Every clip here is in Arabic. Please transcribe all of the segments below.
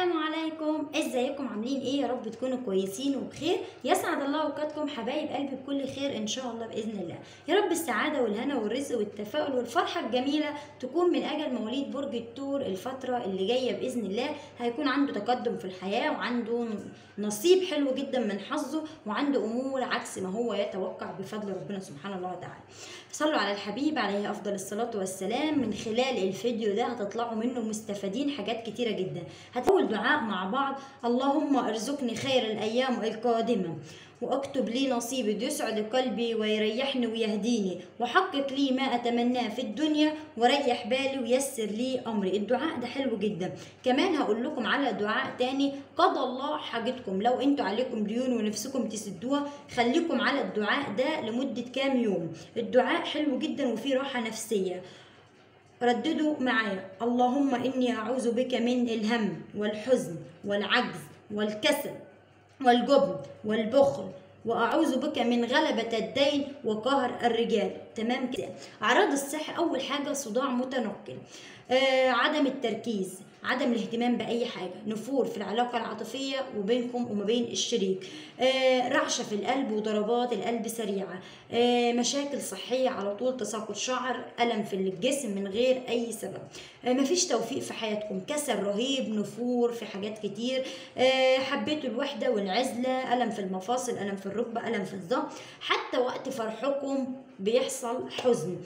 السلام عليكم، ازيكم عاملين ايه؟ يا رب تكونوا كويسين وبخير. يسعد الله اوقاتكم حبايب قلبي بكل خير ان شاء الله باذن الله. يا رب السعاده والهنا والرزق والتفاؤل والفرحه الجميله تكون من اجل مواليد برج الثور الفتره اللي جايه باذن الله. هيكون عنده تقدم في الحياه وعنده نصيب حلو جدا من حظه وعنده امور عكس ما هو يتوقع بفضل ربنا سبحانه الله وتعالى. صلوا على الحبيب عليه افضل الصلاه والسلام. من خلال الفيديو ده هتطلعوا منه مستفادين حاجات كتيره جدا. هتقول دعاء مع بعض: اللهم ارزقني خير الايام القادمه، واكتب لي نصيبي يسعد قلبي ويريحني ويهديني، وحقق لي ما اتمناه في الدنيا، وريح بالي ويسر لي امري. الدعاء ده حلو جدا. كمان هقول لكم على دعاء تاني: قضى الله حاجتكم. لو انتوا عليكم ديون ونفسكم تسدوها، خليكم على الدعاء ده لمده كام يوم. الدعاء حلو جدا وفيه راحه نفسيه. رددوا معايا: اللهم إني أعوذ بك من الهم والحزن والعجز والكسل والجبن والبخل، وأعوذ بك من غلبة الدين وقهر الرجال. تمام كده. أعراض السحر: أول حاجة صداع متنقل، عدم التركيز، عدم الاهتمام بأي حاجة، نفور في العلاقة العاطفية وبينكم وما بين الشريك، رعشة في القلب وضربات القلب سريعة، مشاكل صحية على طول، تساقط شعر، ألم في الجسم من غير أي سبب، مفيش توفيق في حياتكم، كسل رهيب، نفور في حاجات كتير، حبيتوا الوحدة والعزلة، ألم في المفاصل، ألم في الركبة، ألم في الظهر، حتى وقت فرحكم بيحصل حزن،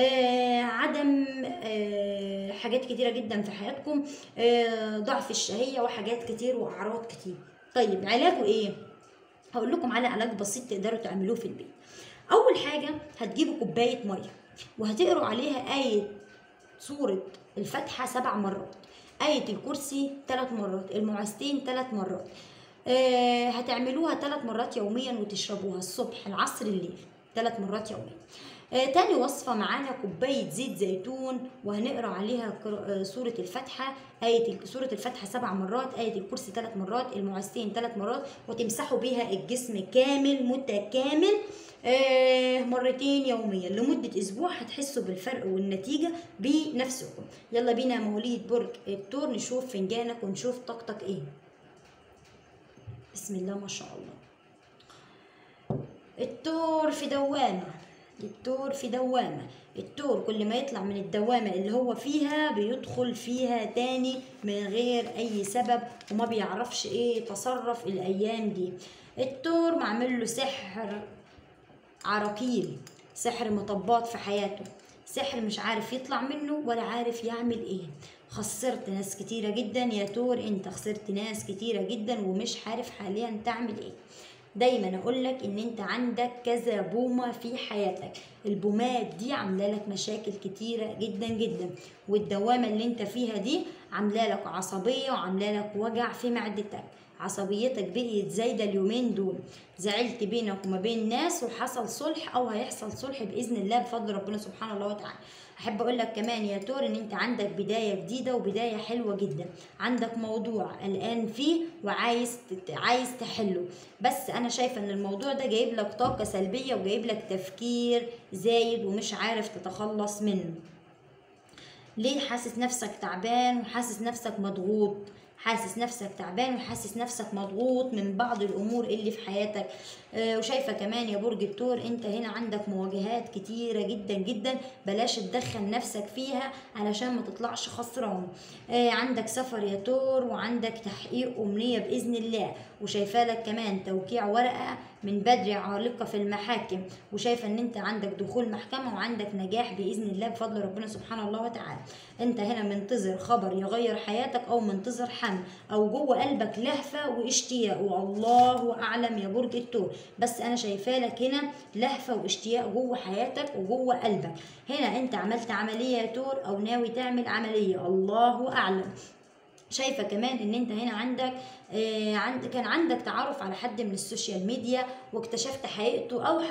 عدم حاجات كتيرة جدا في حياتكم، ضعف الشهية وحاجات كتير وأعراض كتير. طيب علاجه إيه؟ هقول لكم على علاج بسيط تقدروا تعملوه في البيت. أول حاجة هتجيبوا كوباية مية وهتقروا عليها آية سورة الفاتحة 7 مرات، آية الكرسي 3 مرات، المعوذتين 3 مرات. هتعملوها 3 مرات يوميا وتشربوها الصبح العصر الليل 3 مرات يوميا. تاني وصفة معانا كوباية زيت زيتون وهنقرا عليها سورة الفاتحة، سورة الفاتحة 7 مرات، آية الكرسي 3 مرات، المعوذتين 3 مرات، وتمسحوا بيها الجسم كامل متكامل مرتين يوميا لمدة أسبوع. هتحسوا بالفرق والنتيجة بنفسكم. يلا بينا مواليد برج الثور نشوف فنجانك ونشوف طاقتك ايه. بسم الله ما شاء الله. الثور في دوامة، الثور في دوامة. الثور كل ما يطلع من الدوامة اللي هو فيها بيدخل فيها تاني من غير أي سبب وما بيعرفش ايه يتصرف الأيام دي. الثور معمل له سحر عراقيل، سحر مطبات في حياته، سحر مش عارف يطلع منه ولا عارف يعمل ايه. خسرت ناس كتيرة جدا يا تور، انت خسرت ناس كتيرة جدا ومش عارف حاليا تعمل ايه. دايما اقولك ان انت عندك كذا بومة في حياتك، البومات دي عامله لك مشاكل كتيرة جدا جدا، والدوامة اللي انت فيها دي عامله لك عصبية وعامله لك وجع في معدتك. عصبيتك بقيت زايدة اليومين دول، زعلت بينك وما بين ناس وحصل صلح او هيحصل صلح باذن الله بفضل ربنا سبحانه الله وتعالى. احب اقول لك كمان يا تور ان انت عندك بدايه جديده وبدايه حلوه جدا، عندك موضوع قلقان فيه وعايز تحله، بس انا شايفه ان الموضوع ده جايب لك طاقه سلبيه وجايب لك تفكير زايد ومش عارف تتخلص منه. ليه حاسس نفسك تعبان وحاسس نفسك مضغوط؟ حاسس نفسك تعبان وحاسس نفسك مضغوط من بعض الامور اللي في حياتك. وشايفه كمان يا برج الثور انت هنا عندك مواجهات كتيره جدا جدا، بلاش تدخل نفسك فيها علشان ما تطلعش خسران. عندك سفر يا ثور وعندك تحقيق امنيه باذن الله، وشايفه لك كمان توقيع ورقه من بدري عالقه في المحاكم، وشايفه ان انت عندك دخول محكمه وعندك نجاح باذن الله بفضل ربنا سبحانه الله وتعالى. انت هنا منتظر خبر يغير حياتك او منتظر حمل او جوه قلبك لهفه واشتياق، والله اعلم يا برج الثور، بس انا شايفه لك هنا لهفه واشتياق جوه حياتك وجوه قلبك. هنا انت عملت عمليه يا ثور او ناوي تعمل عمليه، الله اعلم. شايفه كمان ان انت هنا عندك كان عندك تعرف على حد من السوشيال ميديا واكتشفت حقيقته، او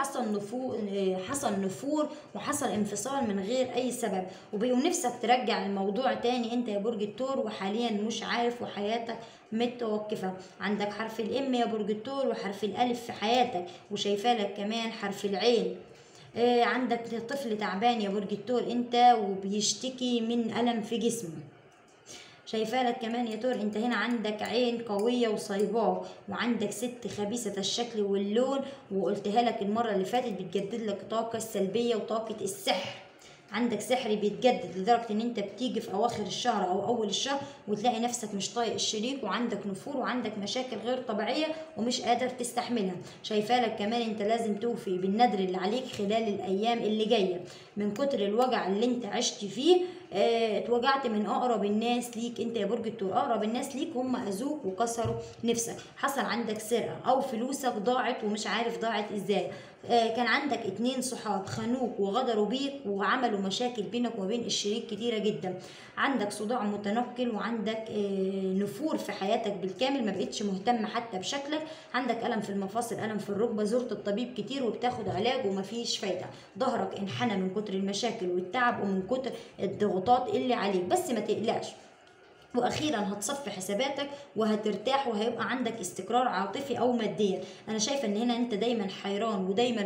حصل نفور وحصل انفصال من غير اي سبب، ونفسك ترجع الموضوع تاني انت يا برج الثور، وحاليا مش عارف وحياتك متوقفه. عندك حرف الام يا برج الثور وحرف الالف في حياتك، وشايفه لك كمان حرف العين. عندك طفل تعبان يا برج الثور انت وبيشتكي من الم في جسمه. شايفه لك كمان يا تور انت هنا عندك عين قويه وصيباه، وعندك ست خبيثه الشكل واللون، وقلتها لك المره اللي فاتت بتجدد لك طاقه السلبيه وطاقه السحر. عندك سحر بيتجدد لدرجه ان انت بتيجي في اواخر الشهر او اول الشهر وتلاقي نفسك مش طايق الشريك، وعندك نفور وعندك مشاكل غير طبيعيه ومش قادر تستحملها. شايفه لك كمان انت لازم توفي بالنذر اللي عليك خلال الايام اللي جايه، من كتر الوجع اللي انت عشت فيه. اتوجعت من اقرب الناس ليك. انت يا برج الثور اقرب الناس ليك هم اذوك وكسروا نفسك. حصل عندك سرقه او فلوسك ضاعت ومش عارف ضاعت ازاي. كان عندك 2 صحاب خانوك وغدروا بيك وعملوا مشاكل بينك وبين الشريك كتيرة جدا. عندك صداع متنقل، وعندك نفور في حياتك بالكامل، ما بقتش مهتم حتى بشكلك. عندك ألم في المفاصل، ألم في الركبة، زرت الطبيب كتير وبتاخد علاج ومفيش فايدة. ظهرك انحنى من كتر المشاكل والتعب ومن كتر الضغوطات اللي عليك، بس ما تقلقش، واخيرا هتصفي حساباتك وهترتاح وهيبقى عندك استقرار عاطفي او ماديا. انا شايفه ان هنا انت دايما حيران ودايما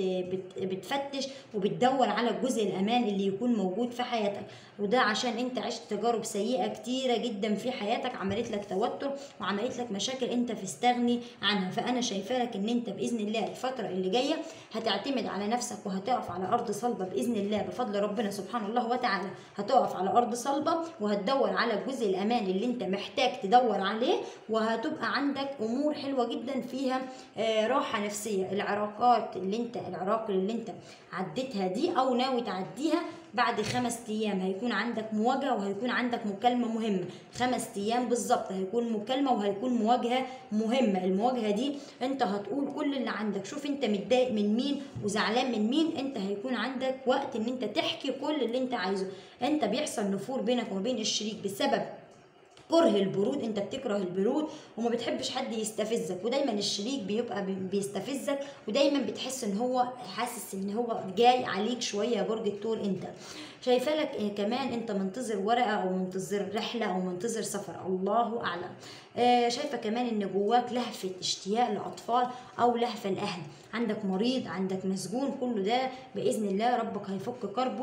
بتفتش وبتدور على الجزء الامان اللي يكون موجود في حياتك، وده عشان انت عشت تجارب سيئه كتيره جدا في حياتك، عملت لك توتر وعملت لك مشاكل انت تستغني عنها. فانا شايفه لك ان انت باذن الله الفتره اللي جايه هتعتمد على نفسك وهتقف على ارض صلبه باذن الله بفضل ربنا سبحانه الله وتعالى. هتقف على ارض صلبه وهتدور على الجزء الامان اللي انت محتاج تدور عليه، وهتبقى عندك امور حلوه جدا فيها راحه نفسيه. العراق اللي انت عديتها دي او ناوي تعديها بعد 5 ايام هيكون عندك مواجهه وهيكون عندك مكالمه مهمه. 5 ايام بالظبط هيكون مكالمه وهيكون مواجهه مهمه. المواجهه دي انت هتقول كل اللي عندك. شوف انت متضايق من مين وزعلان من مين، انت هيكون عندك وقت ان انت تحكي كل اللي انت عايزه. انت بيحصل نفور بينك وما بين الشريك بسبب كره البرود، انت بتكره البرود وما بتحبش حد يستفزك، ودايما الشريك بيبقى بيستفزك، ودايما بتحس ان هو حاسس ان هو جاي عليك شويه يا برج الثور. انت شايفه لك كمان انت منتظر ورقه او منتظر رحله او منتظر سفر، الله اعلم. شايفه كمان ان جواك لهفه اشتياق لاطفال او لهفه لاهل. عندك مريض، عندك مسجون، كله ده باذن الله ربك هيفك كربه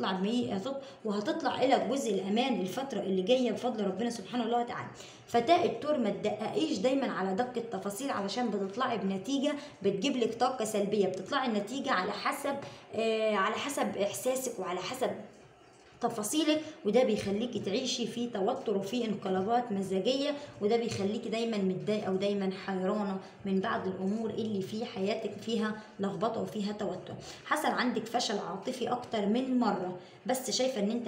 وهتطلع الى جزء الامان الفتره اللي جايه بفضل ربنا سبحانه الله وتعالى. فتاة الثور ما تدققيش دايما على دق التفاصيل علشان بتطلعي بنتيجه بتجيب لك طاقه سلبيه. بتطلعي النتيجه على حسب احساسك وعلى حسب تفاصيلك، وده بيخليكي تعيشي في توتر وفي انقلابات مزاجيه، وده بيخليكي دايما متضايقه ودايما حيرانه من بعض الامور اللي في حياتك فيها لخبطه وفيها توتر. حصل عندك فشل عاطفي اكتر من مره، بس شايفه ان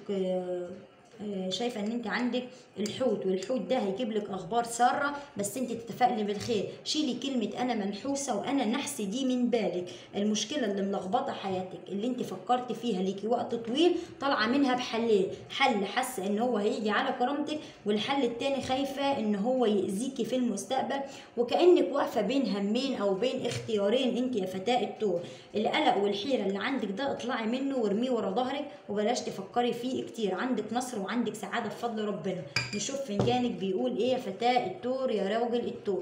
انت عندك الحوت، والحوت ده هيجيب لك اخبار ساره، بس انت تتفائلي بالخير. شيلي كلمه انا منحوسه وانا نحس دي من بالك. المشكله اللي ملخبطه حياتك اللي انت فكرت فيها ليكي وقت طويل طالعه منها بحلين، حل حاسه ان هو هيجي على كرامتك، والحل التاني خايفه ان هو يأذيكي في المستقبل، وكانك واقفه بين همين او بين اختيارين انت يا فتاة الثور. القلق والحيره اللي عندك ده اطلعي منه وارميه ورا ظهرك وبلاش تفكري فيه كتير. عندك نصر وعندك سعاده بفضل ربنا. نشوف فنجانك بيقول ايه يا فتاة الثور يا راجل الثور.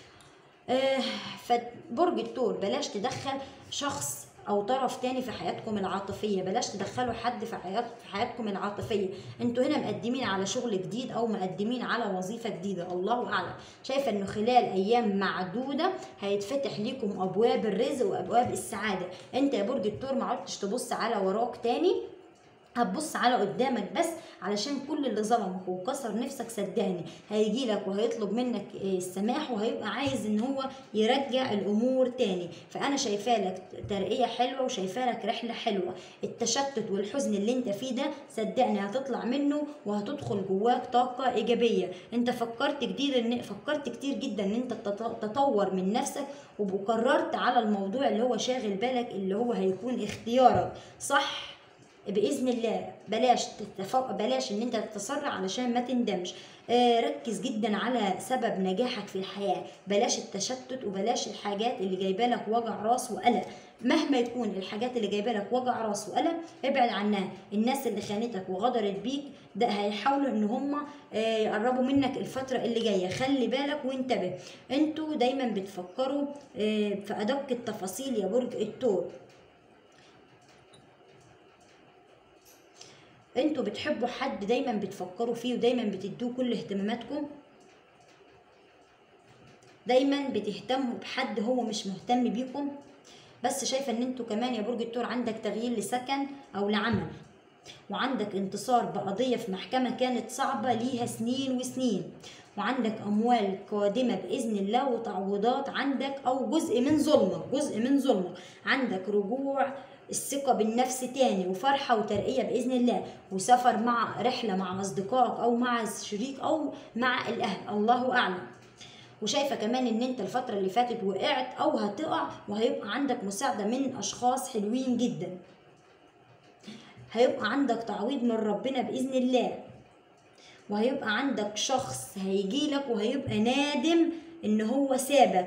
فبرج الثور بلاش تدخل شخص او طرف تاني في حياتكم العاطفيه، بلاش تدخلوا حد في حياتكم العاطفيه. انتوا هنا مقدمين على شغل جديد او مقدمين على وظيفه جديده، الله اعلم. شايفه انه خلال ايام معدوده هيتفتح ليكم ابواب الرزق وابواب السعاده. انت يا برج الثور ما عدتش تبص على وراك تاني، هتبص على قدامك بس، علشان كل اللي ظلمك وكسر نفسك صدقني هيجي لك وهيطلب منك السماح وهيبقى عايز ان هو يرجع الامور تاني. فانا شايفه لك ترقيه حلوه وشايفه لك رحله حلوه. التشتت والحزن اللي انت فيه ده صدقني هتطلع منه وهتدخل جواك طاقه ايجابيه. انت فكرت كتير جدا ان انت تطور من نفسك، وقررت على الموضوع اللي هو شاغل بالك اللي هو هيكون اختيارك صح باذن الله. بلاش ان انت تتسرع علشان ما تندمش. ركز جدا على سبب نجاحك في الحياه، بلاش التشتت وبلاش الحاجات اللي جايبه لك وجع راس وقلق. مهما يكون الحاجات اللي جايبه لك وجع راس وقلق ابعد عنها. الناس اللي خانتك وغدرت بيك ده هيحاولوا ان هم يقربوا منك الفتره اللي جايه، خلي بالك وانتبه. انتوا دايما بتفكروا في ادق التفاصيل يا برج الثور. انتوا بتحبوا حد دايما بتفكروا فيه ودايما بتدوه كل اهتماماتكم، دايما بتهتموا بحد هو مش مهتم بيكم. بس شايفه ان انتوا كمان يا برج الثور عندك تغيير لسكن او لعمل، وعندك انتصار بقضيه في محكمه كانت صعبه ليها سنين وسنين، وعندك اموال قادمه باذن الله وتعويضات عندك، او جزء من ظلمك عندك رجوع الثقة بالنفس تاني وفرحة وترقية بإذن الله، وسفر مع رحلة مع أصدقائك أو مع الشريك أو مع الأهل، الله أعلم. وشايفه كمان ان انت الفتره اللي فاتت وقعت او هتقع، وهيبقى عندك مساعده من اشخاص حلوين جدا، هيبقى عندك تعويض من ربنا باذن الله، وهيبقى عندك شخص هيجيلك وهيبقى نادم ان هو سابك،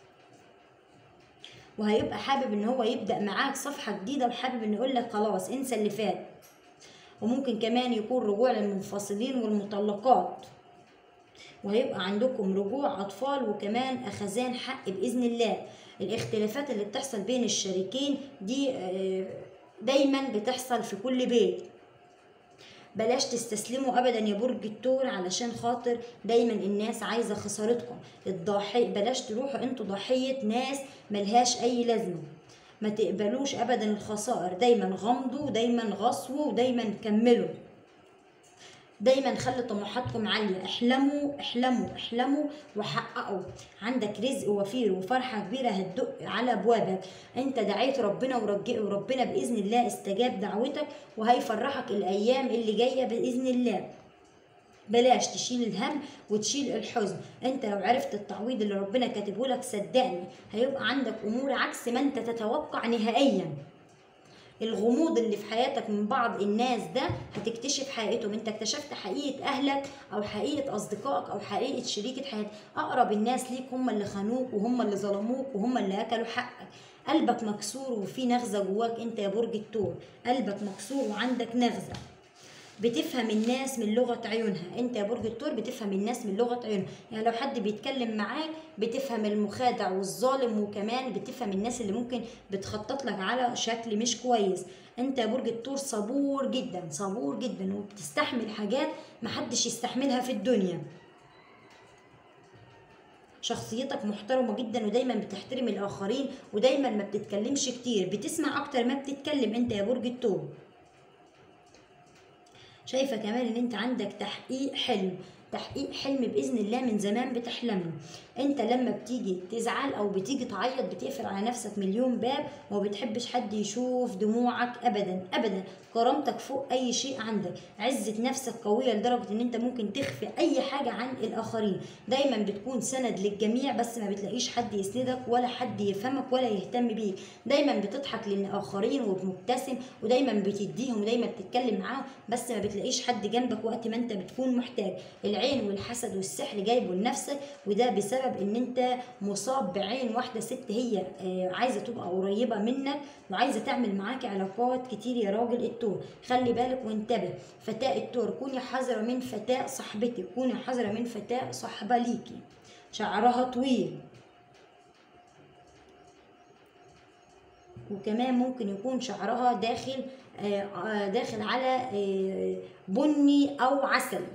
وهيبقى حابب ان هو يبدا معاك صفحه جديده، وحابب ان يقول لك خلاص انسى اللي فات. وممكن كمان يكون رجوع للمنفصلين والمطلقات، وهيبقى عندكم رجوع أطفال وكمان أخذان حق بإذن الله. الاختلافات اللي بتحصل بين الشريكين دي دايما بتحصل في كل بيت. بلاش تستسلموا أبدا يا برج الثور، علشان خاطر دايما الناس عايزة خسارتكم. بلاش تروحوا انتوا ضحية ناس ملهاش أي لازمة. ما تقبلوش أبدا الخسائر، دايما غمضوا ودايما غصوا ودايما كملوا. دايما خلي طموحاتكم عالية، احلموا احلموا احلموا وحققوا. عندك رزق وفير وفرحة كبيرة هتدق على ابوابك. انت دعيت ربنا وربنا بإذن الله استجاب دعوتك، وهيفرحك الايام اللي جاية بإذن الله. بلاش تشيل الهم وتشيل الحزن. انت لو عرفت التعويض اللي ربنا كاتبه لك صدقني هيبقى عندك امور عكس ما انت تتوقع نهائيا. الغموض اللي في حياتك من بعض الناس ده هتكتشف حقيقتهم. انت اكتشفت حقيقة اهلك او حقيقة اصدقائك او حقيقة شريكة حياتك. اقرب الناس ليك هم اللي خانوك وهم اللي ظلموك وهم اللي اكلوا حقك. قلبك مكسور وفي نغزة جواك انت يا برج الثور، قلبك مكسور وعندك نغزة. بتفهم الناس من لغة عيونها. انت يا برج الثور بتفهم الناس من لغة عيونها، يعني لو حد بيتكلم معاك بتفهم المخادع والظالم، وكمان بتفهم الناس اللي ممكن بتخطط لك على شكل مش كويس. انت يا برج الثور صبور جدا صبور جدا، وبتستحمل حاجات محدش يستحملها في الدنيا. شخصيتك محترمة جدا ودايما بتحترم الآخرين، ودايما ما بتتكلمش كتير، بتسمع أكتر ما بتتكلم انت يا برج الثور. شايفة كمان ان انت عندك تحقيق حلم بإذن الله من زمان بتحلمه. انت لما بتيجي تزعل او بتيجي تعيط بتقفل على نفسك مليون باب، وما بتحبش حد يشوف دموعك ابدا ابدا. كرامتك فوق اي شيء عندك، عزة نفسك قوية لدرجة ان انت ممكن تخفي اي حاجة عن الاخرين. دايما بتكون سند للجميع، بس ما بتلاقيش حد يسندك ولا حد يفهمك ولا يهتم بيك. دايما بتضحك للاخرين وبمبتسم، ودايما بتديهم ودايما بتتكلم معاهم، بس ما بتلاقيش حد جنبك وقت ما انت بتكون محتاج. العين والحسد والسحر جايبه لنفسك، وده بسبب ان انت مصاب بعين واحده ست هي عايزه تبقى قريبه منك وعايزه تعمل معاك علاقات كتير يا راجل الثور. خلي بالك وانتبه. فتاة الثور كوني حذره من فتاة صاحبتك، كوني حذره من فتاة صاحبه ليكي شعرها طويل، وكمان ممكن يكون شعرها داخل على بني او عسل.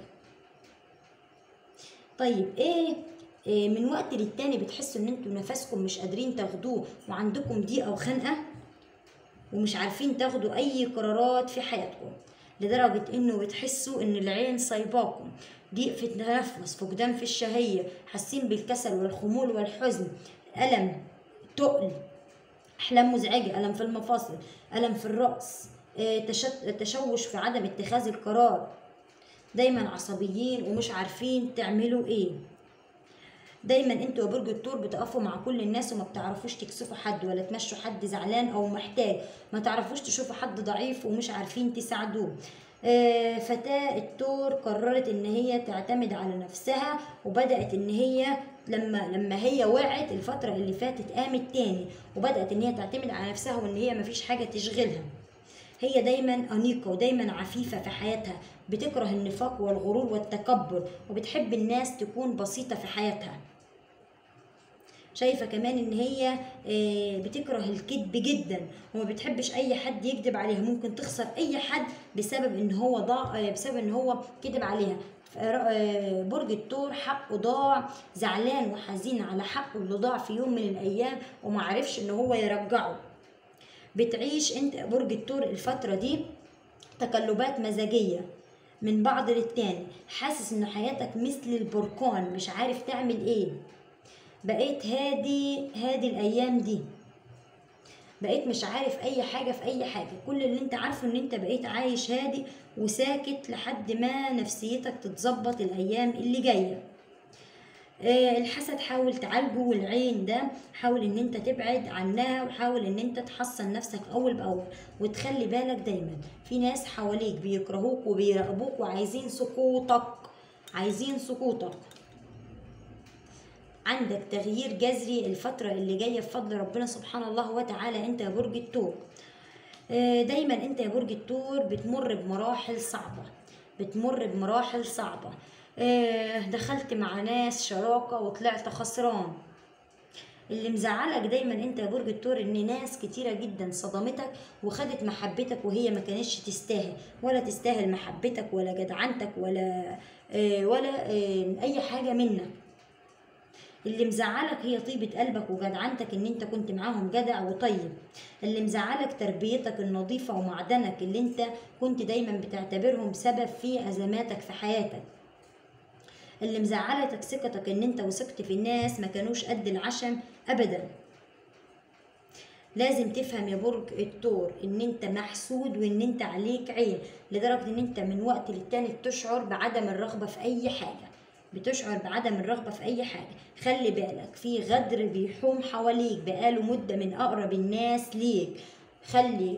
طيب ايه من وقت للتاني بتحسوا ان انتوا نفسكم مش قادرين تاخدوه، وعندكم ضيقه او خنقه ومش عارفين تاخدوا اي قرارات في حياتكم، لدرجه انه بتحسوا ان العين صايباكم، ضيق في التنفس، فقدان في الشهيه، حاسين بالكسل والخمول والحزن، الم، تقل، احلام مزعجه، الم في المفاصل، الم في الراس، تشوش في عدم اتخاذ القرار، دايما عصبيين ومش عارفين تعملوا ايه. دايما انتوا يا برج الثور بتقفوا مع كل الناس وما بتعرفوش تكسفوا حد ولا تمشوا حد زعلان او محتاج، ما تعرفوش تشوفوا حد ضعيف ومش عارفين تساعدوه. فتاة الثور قررت ان هي تعتمد على نفسها، وبدأت ان هي لما هي وقعت الفترة اللي فاتت قامت تاني، وبدأت ان هي تعتمد على نفسها وان هي مفيش حاجة تشغلها. هي دايما أنيقة ودايما عفيفة في حياتها، بتكره النفاق والغرور والتكبر، وبتحب الناس تكون بسيطة في حياتها. شايفة كمان ان هي بتكره الكذب جدا وما بتحبش اي حد يكذب عليها، ممكن تخسر اي حد بسبب ان هو بسبب ان هو كذب عليها. برج الثور حقه ضاع، زعلان وحزين على حقه اللي ضاع في يوم من الايام ومعرفش ان هو يرجعه. بتعيش انت برج الثور الفترة دي تقلبات مزاجية من بعض للتاني، حاسس ان حياتك مثل البركان مش عارف تعمل ايه. بقيت هادي الايام دي، بقيت مش عارف اي حاجة في اي حاجة، كل اللي انت عارفه ان انت بقيت عايش هادي وساكت لحد ما نفسيتك تتظبط الايام اللي جاية. الحسد حاول تعالجه، والعين ده حاول ان انت تبعد عنها، وحاول ان انت تحصن نفسك اول باول، وتخلي بالك دايما في ناس حواليك بيكرهوك وبيراقبوك وعايزين سقوطك، عايزين سقوطك. عندك تغيير جذري الفترة اللي جاية بفضل ربنا سبحانه الله وتعالى. انت يا برج الثور دايما انت يا برج الثور بتمر بمراحل صعبة، بتمر بمراحل صعبة. دخلت مع ناس شراكة وطلعت خسران. اللي مزعلك دايما انت يا برج الثور ان ناس كتيرة جدا صدمتك وخدت محبتك وهي ما كانتش تستاهل، ولا تستاهل محبتك ولا جدعنتك ولا اي حاجة منك. اللي مزعلك هي طيبة قلبك وجدعنتك ان انت كنت معاهم جدع وطيب. اللي مزعلك تربيتك النظيفة ومعدنك اللي انت كنت دايما بتعتبرهم سبب في ازماتك في حياتك. اللي مزعلتك ثقتك ان انت وثقت في الناس ما كانوش قد العشم ابدا. لازم تفهم يا برج الثور ان انت محسود وان انت عليك عين، لدرجة ان انت من وقت للتاني بتشعر بعدم الرغبة في اي حاجة، بتشعر بعدم الرغبة في اي حاجة. خلي بالك في غدر بيحوم حواليك بقاله مدة من اقرب الناس ليك. خلي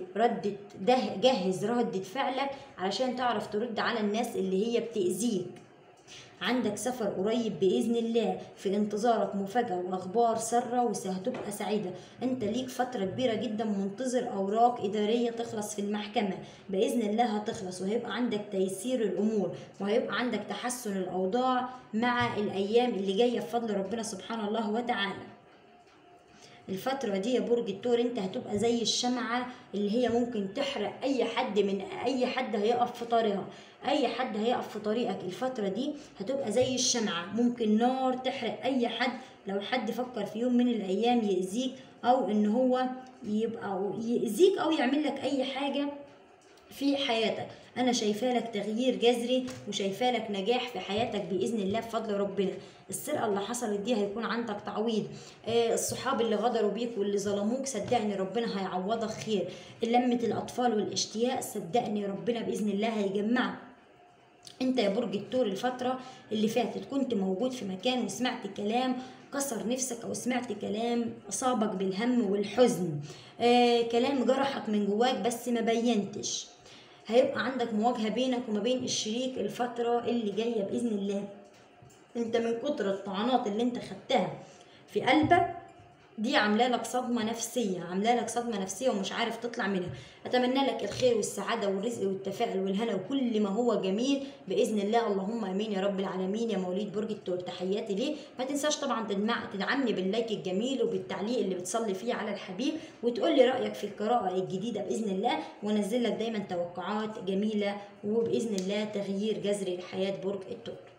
جهز ردة فعلك علشان تعرف ترد على الناس اللي هي بتأذيك. عندك سفر قريب بإذن الله، في انتظارك مفاجأة وأخبار سارة وهتبقى سعيدة. انت ليك فترة كبيرة جدا منتظر أوراق إدارية تخلص في المحكمة، بإذن الله هتخلص وهيبقى عندك تيسير الأمور وهيبقى عندك تحسن الأوضاع مع الأيام اللي جاية بفضل ربنا سبحانه الله وتعالى. الفترة دي يا برج الثور انت هتبقى زي الشمعة اللي هي ممكن تحرق اي حد، من اي حد هيقف في طريقها، اي حد هيقف في طريقك. الفترة دي هتبقى زي الشمعة، ممكن نار تحرق اي حد لو حد فكر في يوم من الايام يأذيك او ان هو يبقى يأذيك او يعمل لك اي حاجة في حياتك. انا شايفه لك تغيير جذري وشايفه لك نجاح في حياتك باذن الله بفضل ربنا. السرقه اللي حصلت دي هيكون عندك تعويض. الصحاب اللي غدروا بيك واللي ظلموك صدقني ربنا هيعوضك خير. لمه الاطفال والاشتياق صدقني ربنا باذن الله هيجمعك. انت يا برج الثور الفتره اللي فاتت كنت موجود في مكان وسمعت كلام كسر نفسك او سمعت كلام اصابك بالهم والحزن، كلام جرحك من جواك بس ما بينتش. هيبقى عندك مواجهة بينك وما بين الشريك الفترة اللي جاية بإذن الله. انت من كتر الطعنات اللي انت خدتها في قلبك دي عامله لك صدمة نفسية، عامله لك صدمة نفسية ومش عارف تطلع منها. اتمنى لك الخير والسعادة والرزق والتفاؤل والهنا وكل ما هو جميل بإذن الله. اللهم امين يا رب العالمين. يا مواليد برج الثور تحياتي ليه. ما تنساش طبعا تدعمني باللايك الجميل وبالتعليق اللي بتصلي فيه على الحبيب، وتقول لي رأيك في القراءة الجديدة بإذن الله، وانزل لك دايما توقعات جميلة وبإذن الله تغيير جذري لحياة برج الثور.